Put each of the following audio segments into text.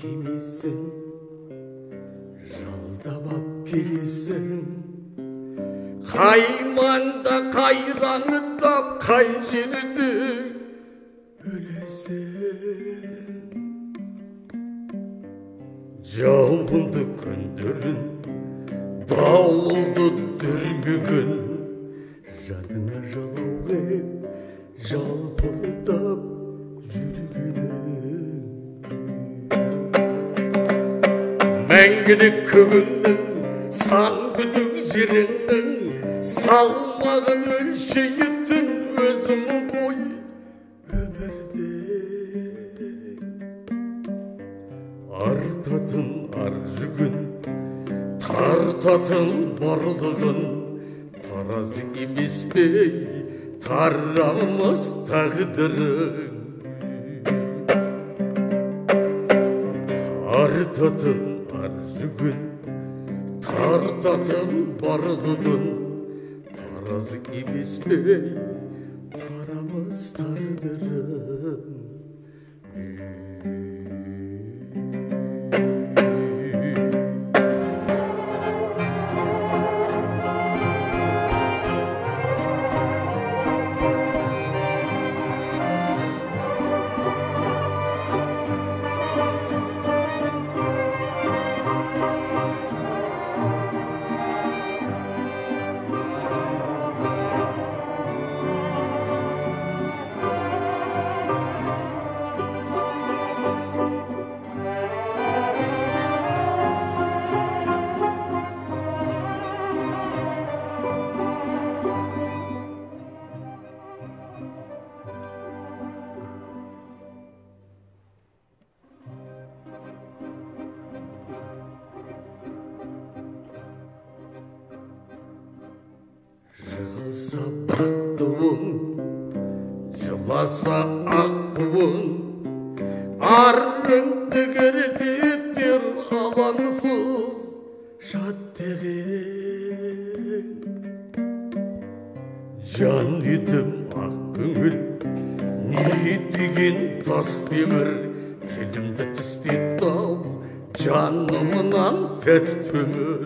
Kimisen жалдап келесің, қай маңда қайраңдап қай жерде өлесің. Жауынды күндерін дауылды дүрмігін жадыңа жалауға жалпылдап жүргенің. Мәңгілік көгіңнің сан күдік жеріңнің салмағын өлшейтін өзің ғой өмірде. Артатын ар жүгін, тартатын барлығын таразы емес пе тарамас тағдырың. Артатын ар жүгін, тартатын барлығын таразы емес пе тарамас тағдырың. Жығылса бақтуың, жыласа ақтуың, арыңды керетер алаңсыз жаттығың. Жан едім ақ көңіл, не деген тас темір, тілімді тістетті ау жанымнан тәтті өмір.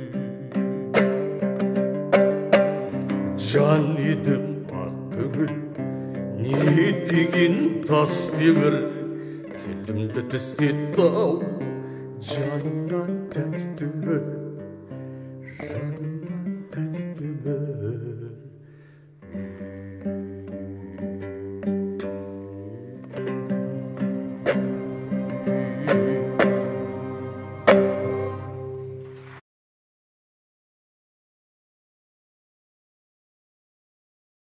Жан едім ақ көңіл, не деген тас темір, тілімді тістетті ау жанымнан тәтті өмір.